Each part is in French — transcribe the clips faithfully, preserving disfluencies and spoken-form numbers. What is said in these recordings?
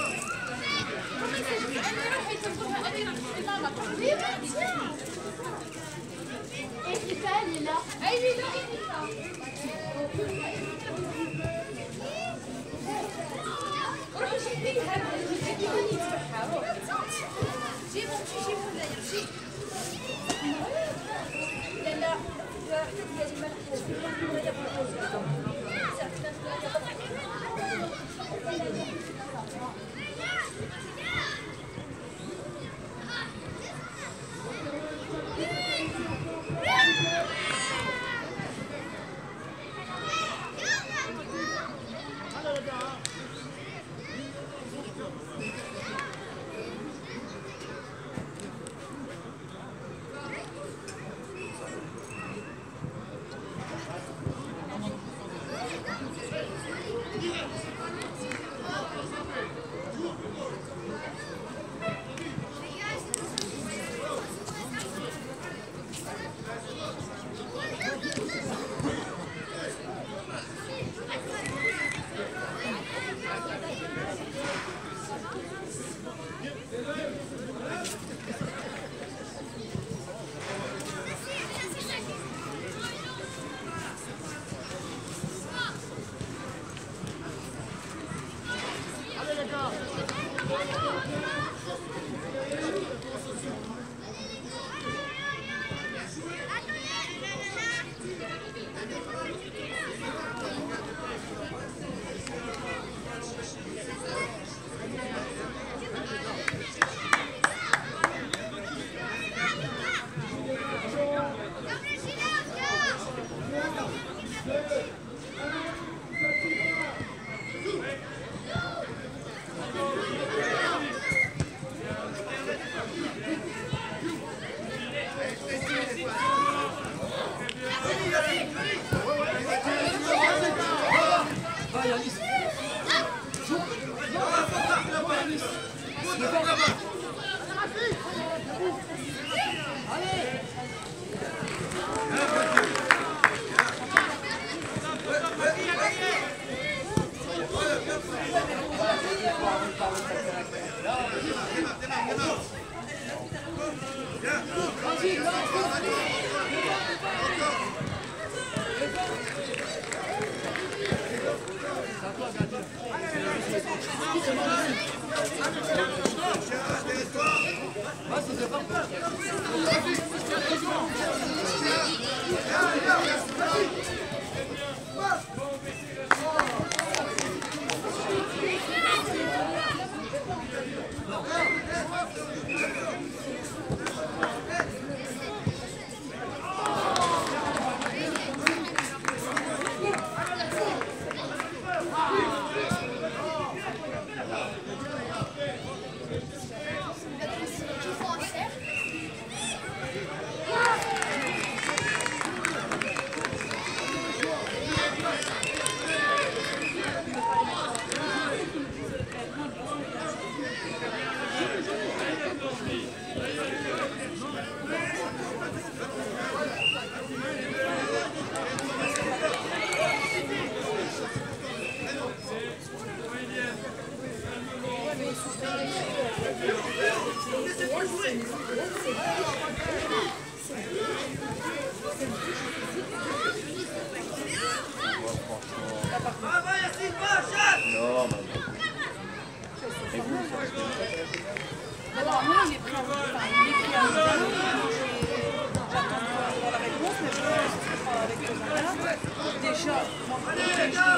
il est là. Ah, il est là, il est là. روحي شديها شديها تبعها جيبوا امشي جيبوا ولا يمشي لا لا حتى ديالي ما نحتاجش ولا يبغوا Alors moi j'ai pris un peu de temps, j'ai pris un peu de temps, j'attends de voir la réponse, mais je pense que ce sera avec le mandat. Déjà, moi je l'ai déjà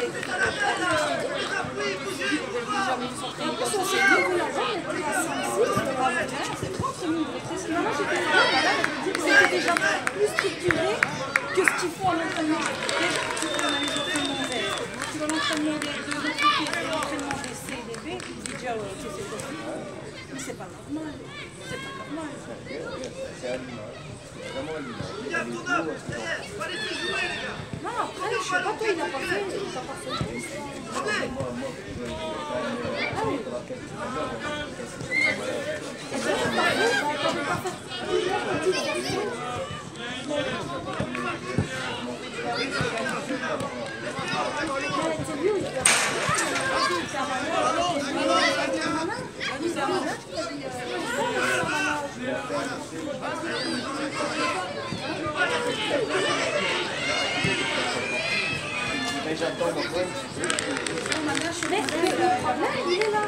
mis sur le en plus on s'est dit, vous l'avez, on était à cinq six, c'est trente minutes. Sinon j'étais c'était déjà plus structuré que ce qu'ils font à l'entraînement. Déjà, tu vois, on a les entraînements Z. Tu vois l'entraînement des deux équipes et l'entraînement des C et des B, tu dis déjà, ouais, ok, c'est possible. Mais c'est pas normal. C'est pas normal. C'est à l'image. C'est vraiment à l'image. Non, après, je sais pas, toi, il a pas fait. Il a pas fait. Ah oui. Et ça, c'est pas bon, on ne peut pas faire plusieurs petites versions. C'est mieux, il peut faire. Mais le problème, il est là.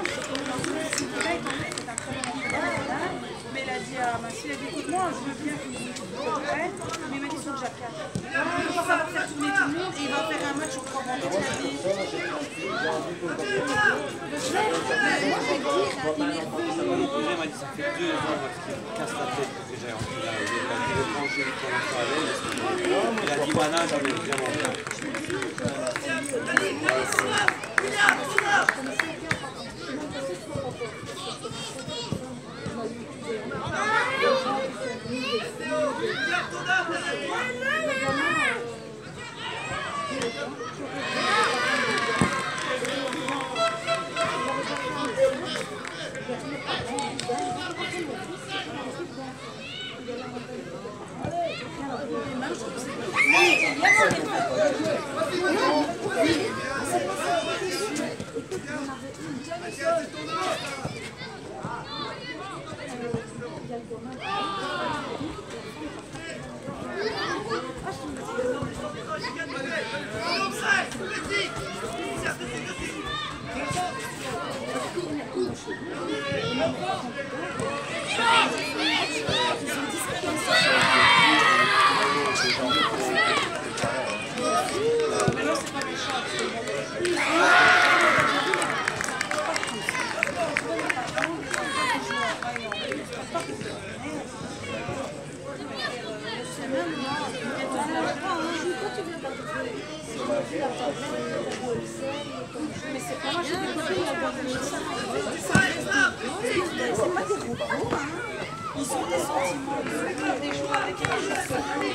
Mais il a dit à ma fille, elle a dit, écoute, moi, je veux bien qu'il me comprenne, mais il m'a dit, il faut que j'accade. Il va falloir faire tourner tout le monde et il va faire un match au trois vendredis. Il a dit, Moi, je vais te dire, il est revenu. Il m'a dit ça fait deux ans qu'il me casse la tête que j'ai rentré là. Il a dit le manger les commentaires à l'aise. Il a dit voilà, j'en ai vraiment bien. Mais c'est pas moi, j'ai des copines, elles doivent venir ça. C'est pas des robots, hein. Ils ont des sentiments, ils ont des joies avec les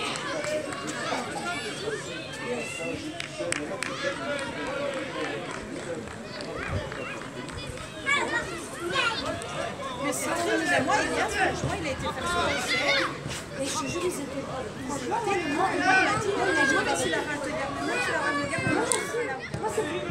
mais c'est très moi, il vient, franchement, il a été faire son essai. Et je te jure, ils étaient franchement Tellement, il m'a dit, non, il a joué parce qu'il a raté le garde. Maintenant, tu l'as ramené le garde. Moi, je sais, là. Moi, c'est plus.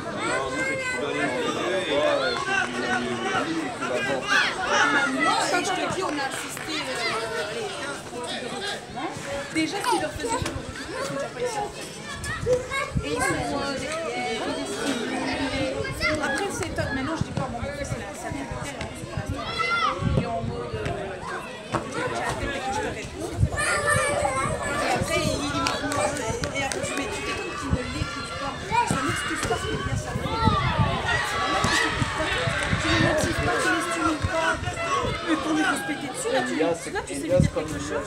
Quand je te dis, on a assisté euh, allez, l'équipe de recrutement. Déjà, ce qu'ils leur faisaient faire le recrutement, ils sont déjà pas ici en fait. Et ils sont euh, derrière, ils distribuent. Après, c'est top. Maintenant, je dis pas, mon fils, c'est la certaine expérience pour l'instant. Il est en mode. Euh, j'ai la tête et que je te réponds. Et après, il, il m'a et après, tu mets tu quelqu'un qui ne l'écoute pas. Ça n'excuse pas ce qu'il vient savoir. C'est normal que tu n'écoutes pas. Tu ne le motives pas, tu ne les stimules pas. Mais qu'on est tous pété dessus, là, tu, là, tu sais lui dire quelque chose.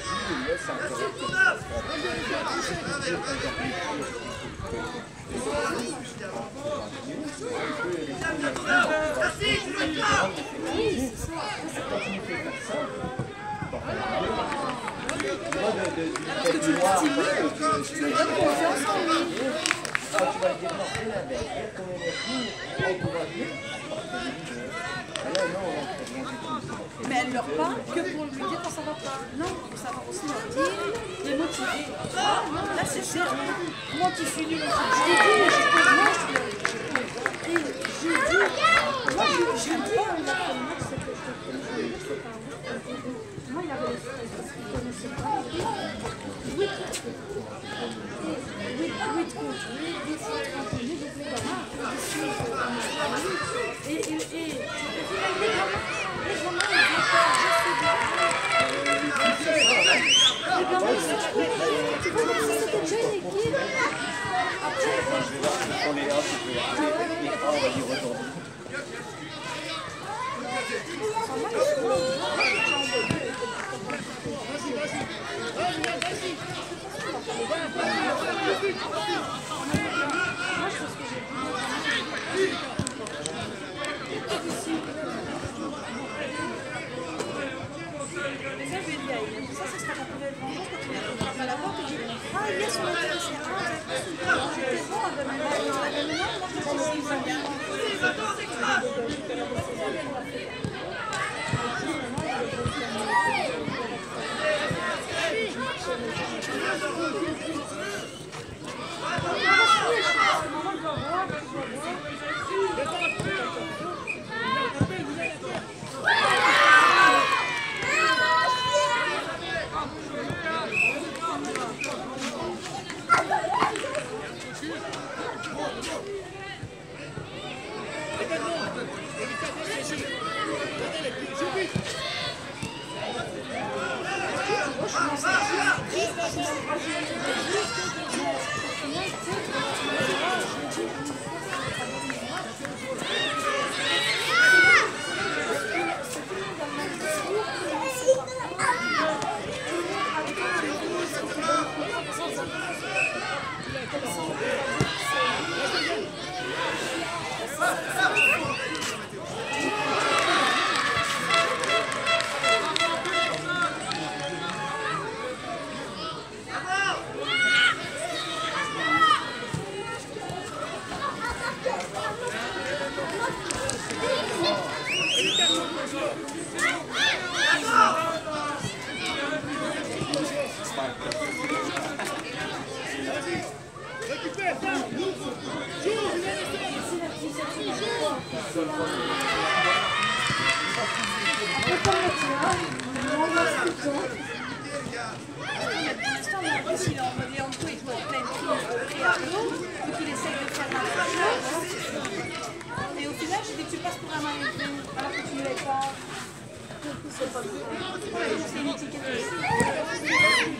Parce que tu le stimules, tu lui donnes confiance en lui. Quand tu vas le dépenser là, derrière ton énergie, encourager. Là, non, on ne fait rien du tout. Mais elle leur parle que pour lui dire quand ça va pas. Non, il faut savoir aussi leur dire, les motiver. Ah, non, là c'est cher. Moi qui suis nulle, je t'ai dit, mais j'ai pas moi, je Et je dis, moi j'aime pas exactement ce que je te connais, c'est pas moi il avait parce qu'il connaissait pas huit huit contre huit, dix fois trente minutes, des gamins, et et et les gamins, les gamins ils ont peur, je sais bien. Les gamins ils sont trop, tu vois, même si c'était déjà une équipe, après Je vais voir si on est là, tu peux les on va dire aujourd'hui. Mais ça, je lui ai dit à Hélène, ça, ça sera pour la vengeance quand il a frappé à la porte et j'ai dit, ah, il est sur la télé, c'est ah, j'étais bon, elle va me dire, elle va me dire, moi, je suis si bien. Après, comme le tien, on va se couper. Pour l'instant, en plus, il est en mode Léandro, il doit être plein de crises de création, donc il essaye de faire la même chose. Et au final, j'ai dit que tu passes pour un mannequin, alors que tu ne l'es pas. C'est pas bien. C'est une étiquette aussi.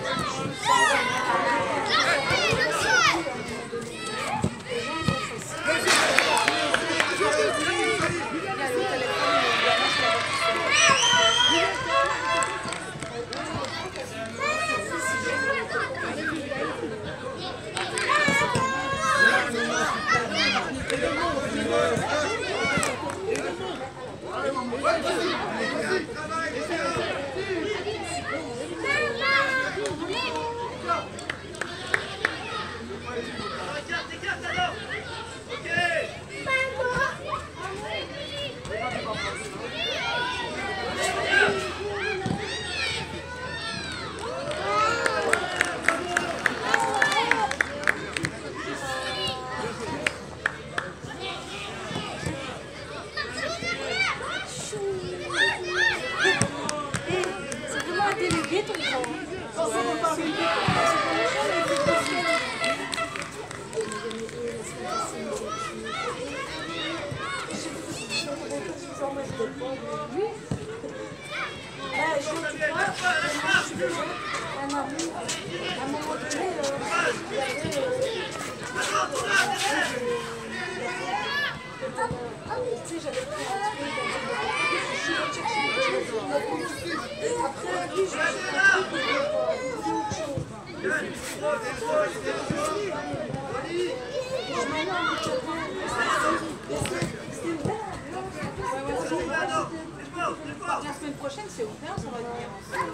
La semaine prochaine, c'est ouvert, ça va venir ensemble.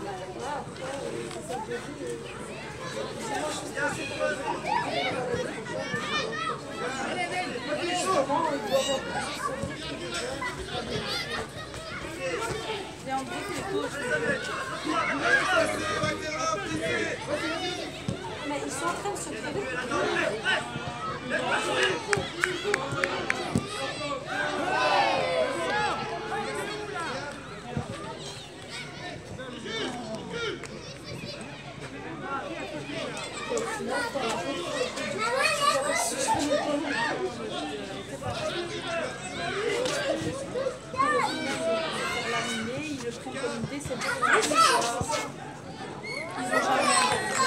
Mais ils sont en train de se créer. Ils le prennent comme une déception. Ils ont jamais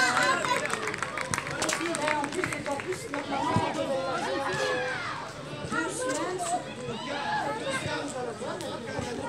En plus, c'est en plus, normalement, on devrait avoir deux semaines sur deux. Deux semaines dans la boîte.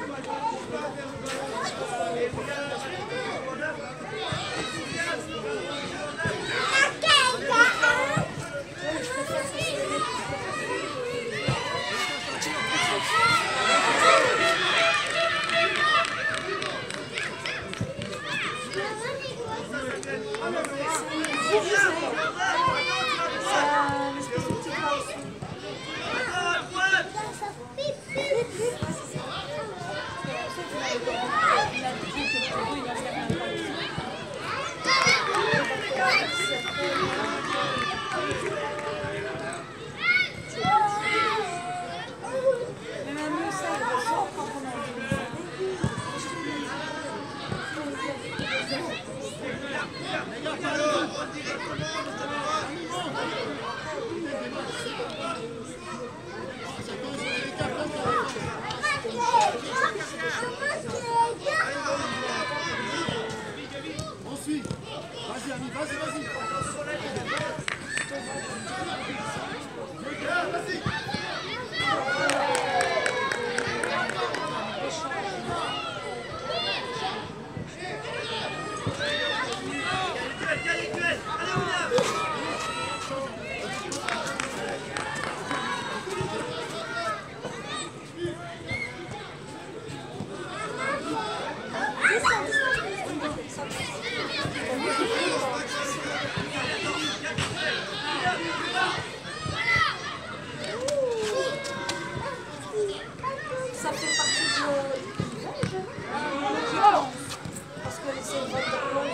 Ça fait partie de... Je pense. Parce que c'est une boîte de plomb.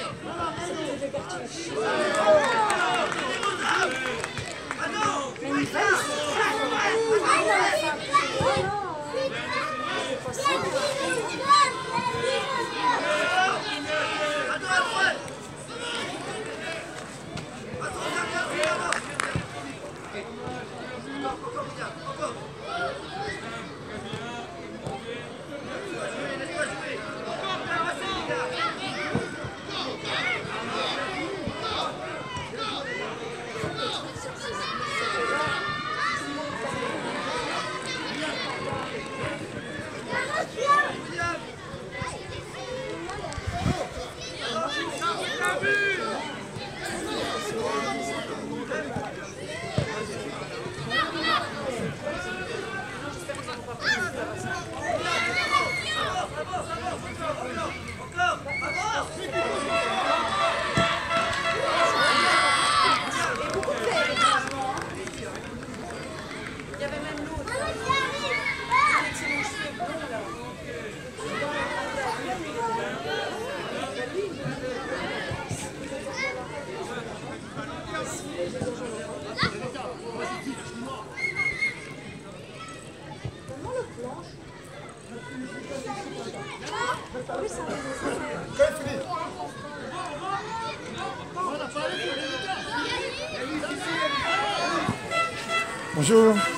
C'est des quartiers chinois. Mais une Bonjour.